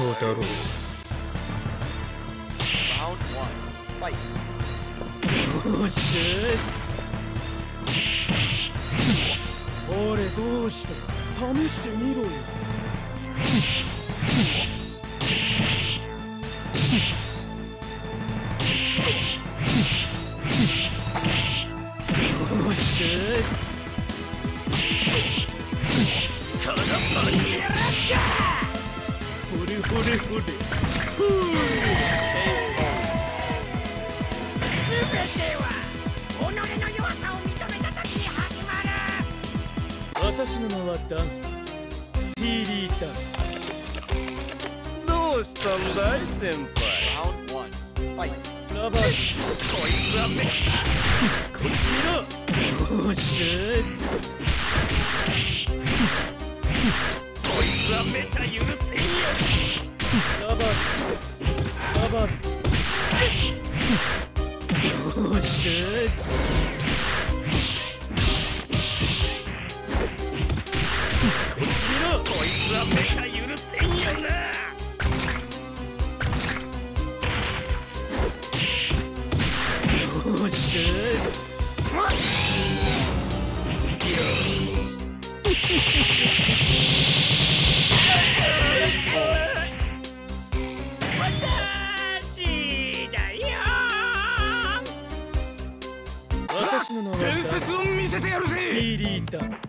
だろう。どうしてほれどうした試してみろよ。どうしてこのパンチやらっか。ほれほれほれ全ては己の弱さを認めた時に始まる。私の名はダン。ティーリーダン。 どうしたんだい先輩。 ラバーこいつはめこっち見ろ。どうしてこいつはめた許せんよ。 ラバーラバーどうしてこっち見ろ。 こいつはめた許せんよな。 どうして私の名は伝説を見せてやるぜ。 ティーリーダン。